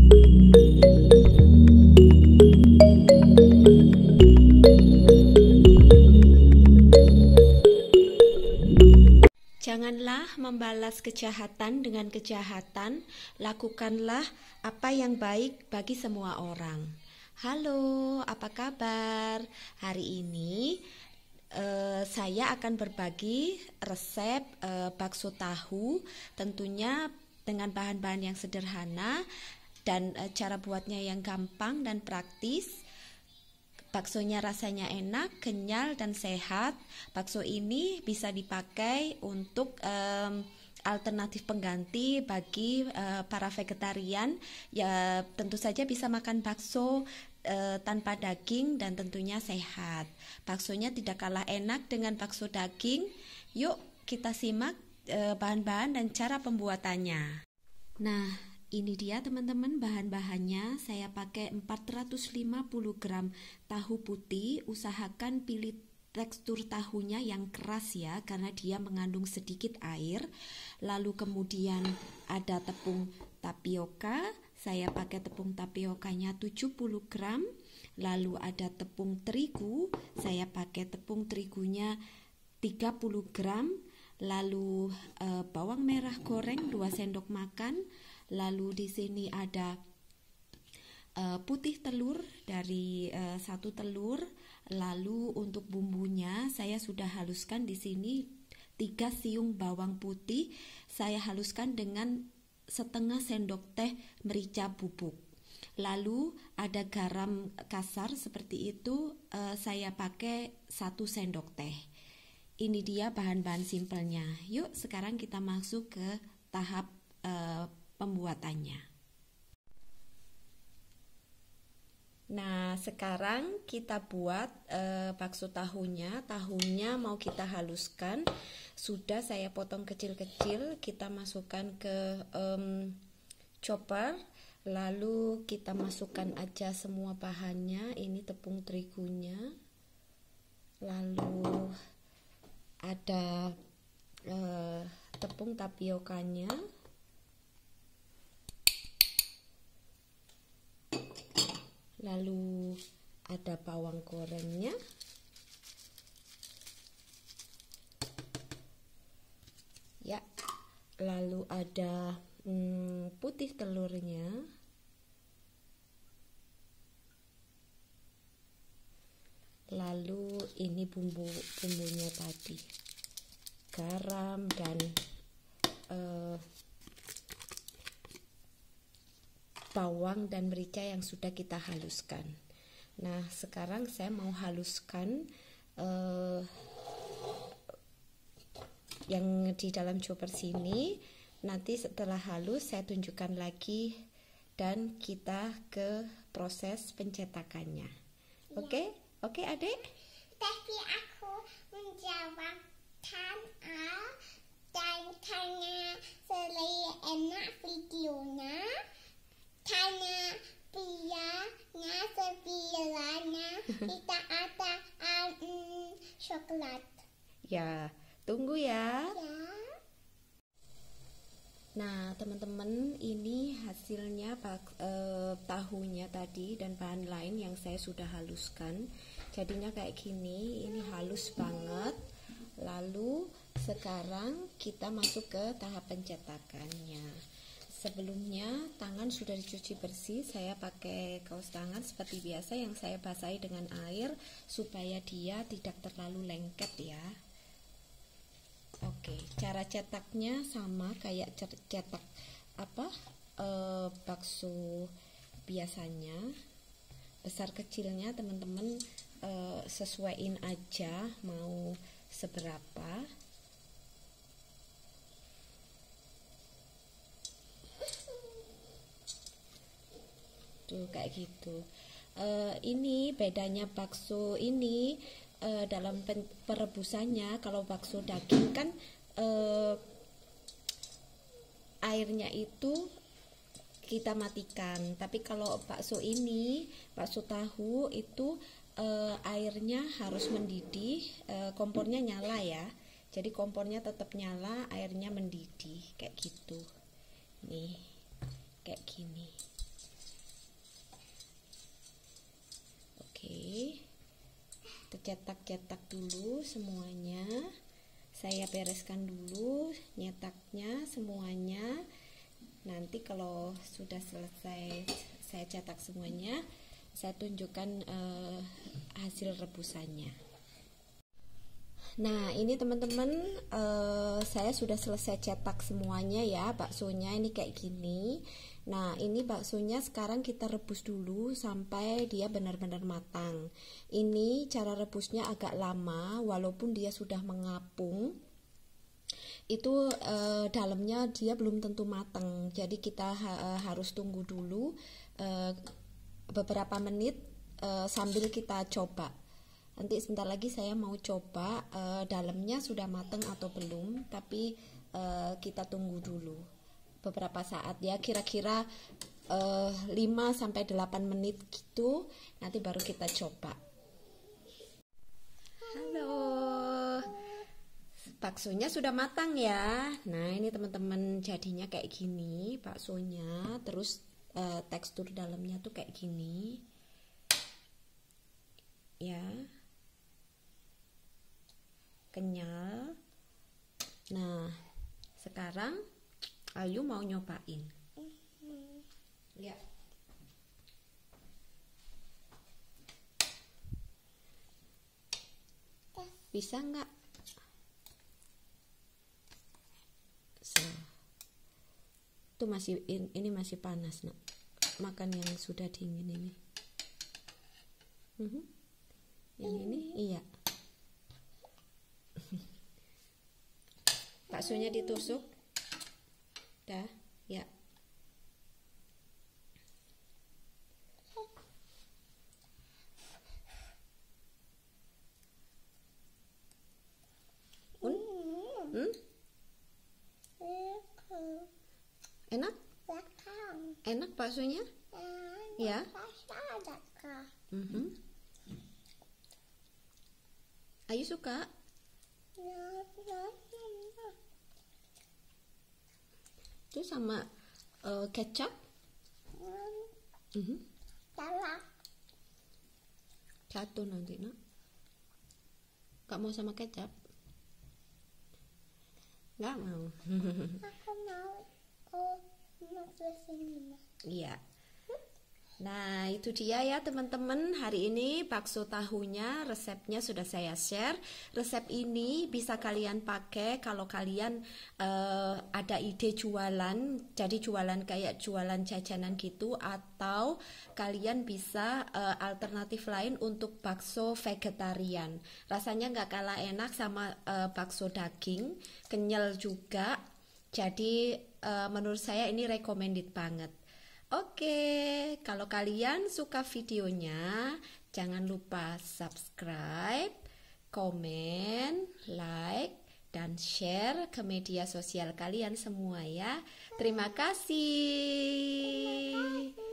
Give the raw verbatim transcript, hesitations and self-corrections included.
Janganlah membalas kejahatan dengan kejahatan, lakukanlah apa yang baik bagi semua orang. Halo, apa kabar? Hari ini uh, saya akan berbagi resep uh, bakso tahu, tentunya dengan bahan-bahan yang sederhana dan uh, cara buatnya yang gampang dan praktis. Baksonya rasanya enak, kenyal, dan sehat. Bakso ini bisa dipakai untuk um, alternatif pengganti bagi uh, para vegetarian. Ya, tentu saja bisa makan bakso uh, tanpa daging dan tentunya sehat. Baksonya tidak kalah enak dengan bakso daging. Yuk kita simak uh, bahan-bahan dan cara pembuatannya. Nah, ini dia teman-teman bahan-bahannya. Saya pakai empat ratus lima puluh gram tahu putih. Usahakan pilih tekstur tahunya yang keras ya, karena dia mengandung sedikit air. Lalu kemudian ada tepung tapioka. Saya pakai tepung tapiokanya tujuh puluh gram. Lalu ada tepung terigu. Saya pakai tepung terigunya tiga puluh gram. Lalu eh, bawang merah goreng dua sendok makan. Lalu di sini ada uh, putih telur dari uh, satu telur. Lalu untuk bumbunya saya sudah haluskan di sini tiga siung bawang putih. Saya haluskan dengan setengah sendok teh merica bubuk. Lalu ada garam kasar seperti itu, uh, saya pakai satu sendok teh. Ini dia bahan-bahan simpelnya. Yuk sekarang kita masuk ke tahap uh, pembuatannya. Nah, sekarang kita buat e, bakso tahunya. Tahunya mau kita haluskan. Sudah saya potong kecil-kecil. Kita masukkan ke um, chopper. Lalu kita masukkan aja semua bahannya. Ini tepung terigunya. Lalu ada e, tepung tapiokanya. Lalu ada bawang gorengnya, ya. Lalu ada hmm, putih telurnya, lalu ini bumbu bumbunya tadi, garam dan uh, bawang dan merica yang sudah kita haluskan. Nah, sekarang saya mau haluskan uh, yang di dalam chopper sini. Nanti setelah halus saya tunjukkan lagi dan kita ke proses pencetakannya. Oke? Okay? Oke, okay, Adik? Tapi aku menjawabkan Al dan karena selain enak videonya, karena biarnya sebilanya kita ada um, coklat. Ya, tunggu ya. Ya. Nah, teman-teman, ini hasilnya bak, eh, tahunya tadi dan bahan lain yang saya sudah haluskan. Jadinya kayak gini, ini halus banget. Lalu sekarang kita masuk ke tahap pencetakannya. Sebelumnya tangan sudah dicuci bersih. Saya pakai kaos tangan seperti biasa yang saya basahi dengan air supaya dia tidak terlalu lengket ya. Oke, cara cetaknya sama kayak cetak apa e, bakso biasanya. Besar kecilnya teman-teman e, sesuaiin aja mau seberapa. Tuh kayak gitu. Uh, ini bedanya bakso ini uh, dalam perebusannya. Kalau bakso daging kan uh, airnya itu kita matikan, tapi kalau bakso ini, bakso tahu itu uh, airnya harus mendidih, uh, kompornya nyala ya. Jadi kompornya tetap nyala, airnya mendidih kayak gitu. Nih, kayak gini. Oke, kita cetak-cetak dulu semuanya. Saya bereskan dulu nyetaknya semuanya. Nanti kalau sudah selesai saya cetak semuanya, saya tunjukkan eh, hasil rebusannya. Nah, ini teman-teman, eh, saya sudah selesai cetak semuanya ya, baksonya ini kayak gini. Nah, ini baksonya sekarang kita rebus dulu sampai dia benar-benar matang. Ini cara rebusnya agak lama, walaupun dia sudah mengapung. Itu eh, dalamnya dia belum tentu matang. Jadi kita ha harus tunggu dulu eh, beberapa menit eh, sambil kita coba. Nanti sebentar lagi saya mau coba eh, dalamnya sudah matang atau belum, tapi eh, kita tunggu dulu beberapa saat ya, kira-kira uh, lima sampai delapan menit gitu, nanti baru kita coba. Halo, baksonya sudah matang ya. Nah, ini teman-teman jadinya kayak gini baksonya, terus uh, tekstur dalamnya tuh kayak gini ya, kenyal. Nah, sekarang Ayu mau nyobain. Mm-hmm. Ya. Bisa nggak? So. Tuh masih ini masih panas, nak. Makan yang sudah dingin ini. Mm-hmm. Yang ini iya. Baksonya ditusuk. Dah, ya. Un? Hmm? Enak? Enak baksonya? Ya. Mm-hmm. Ayu suka? Itu sama uh, kecap. Mm-hmm. Satu nanti, nak. Gak mau sama kecap? Gak mau. Aku mau. Oh, iya. Nah, itu dia ya teman-teman. Hari ini bakso tahunya resepnya sudah saya share. Resep ini bisa kalian pakai kalau kalian uh, ada ide jualan, jadi jualan kayak jualan jajanan gitu, atau kalian bisa uh, alternatif lain untuk bakso vegetarian. Rasanya nggak kalah enak sama uh, bakso daging, kenyal juga. Jadi uh, menurut saya ini recommended banget. Oke, kalau kalian suka videonya, jangan lupa subscribe, komen, like, dan share ke media sosial kalian semua ya. Terima kasih.